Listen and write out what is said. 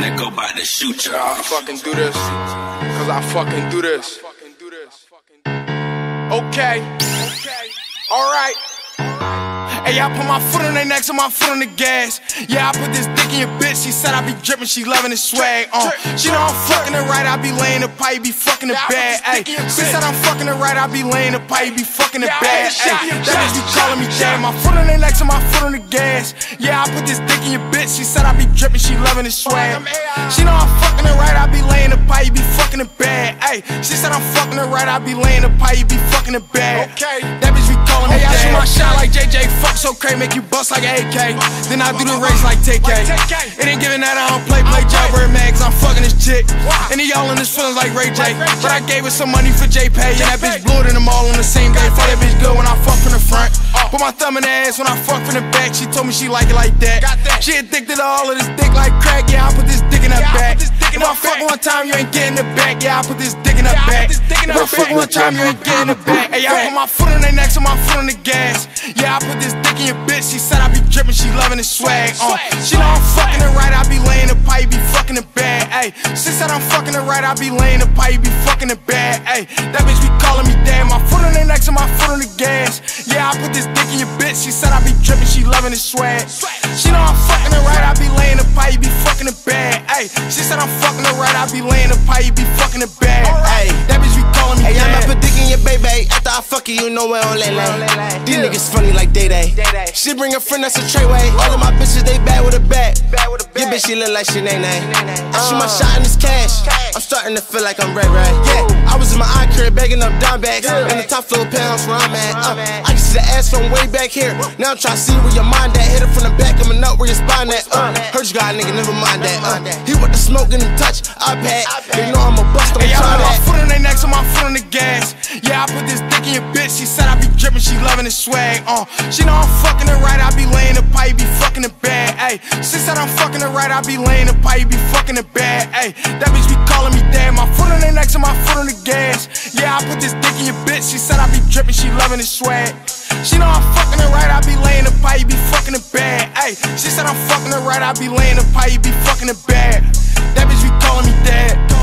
that go by to shoot you. I fucking do this, cause I fucking do this. Okay, alright. Hey, I put my foot on their necks and my foot on the gas. Yeah, I put this dick in your bitch. She said I be drippin', she loving the swag. She know I'm fucking her right, I be laying the pipe, be fucking the bad. Ay, she said I'm fucking her right, I be laying the pipe, be fucking the bad. Ay, that bitch be calling me dad. My foot on their necks and my foot on the gas. Yeah, I put this dick in your bitch. She said I be drippin', she loving the swag. She know I'm fucking her right, I be laying the pipe, be fucking the bad. Ay, she said I'm fucking her right, I be laying the pipe, be fucking the bad. That bitch be calling me dad. I shoot my shot like JJ, fuck so crazy, make you bust like an AK. Then I do the race like TK. It ain't giving that I don't play Jailbird mags, I'm fucking this chick. And he all in his feelings like Ray J. But I gave her some money for J-Pay. And that bitch blew it in them all on the same day. Fuck that bitch good when I fuck from the front. Put my thumb in her ass when I fuck from the back. She told me she like it like that. She addicted to all of this dick like crack. Yeah, I put this dick in her back. If I fuck one time, you ain't getting it back. Yeah, I put this dick in her back. If I fuck one time, you ain't getting it back. Hey, I put my foot on their necks and my foot on the gas. Yeah, I put this dick in your bitch. She said I be drippin', she loving the swag. She know I'm fucking her right, I be laying the pipe, be fucking the bad. Ay, she said I'm fucking her right, I be laying the pipe, be fucking the bad. Ay, that bitch be calling me dad. My foot on their necks and my foot on the gas. Yeah, I put this dick in your bitch. She said I be drippin', she loving the swag. She know I'm fucking her right, I be laying the pipe, be fucking the bad. Ay, she said I'm fucking her right, I be laying the pipe, be fucking the bad. Ay, that bitch be calling me dad. I'm up a dick in your baby. After I fuck you, you know we don't lay. These niggas funny like Day-Day. She bring a friend that's a treyway. All of my bitches, they bad with a bat. Your bitch, she look like she nay-nay. I shoot my shot in this cash. I'm starting to feel like I'm Ray Ray. Yeah, I was in my eye crib bagging up dime bags. In the top floor pounds where I'm at. I can see the ass from way back here. Now I'm trying to see where your mind at. Hit it from the back, I'm a nut where your spine at. Heard you got a nigga, never mind that. He want the smoke and the touch, iPad. They know I'm a bust, I'm trying that. My foot on their necks and my foot on the gas. Yeah, I put this dick in your bitch. She said I be drippin', she loving the swag. She know I'm fucking her right, I be laying the pipe, be fucking the bad. Ay, she said I'm fucking her right, I be laying the pipe, be fucking the bad. Ay, that bitch be calling me dad. My foot on their necks and my foot on the gas. Yeah, I put this dick in your bitch. She said I be drippin', she loving the swag. She know I'm fucking her right, I be laying the pipe, be fucking the bad. Ay, she said I'm fucking her right, I be laying the pipe, be fucking the bad. That bitch be calling me dad.